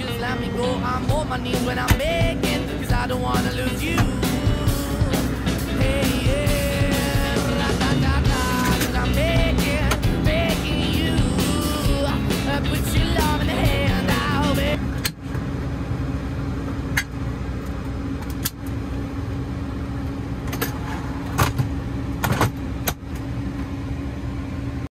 just let me go. I'm on my knees when I'm begging, cause I don't wanna lose you.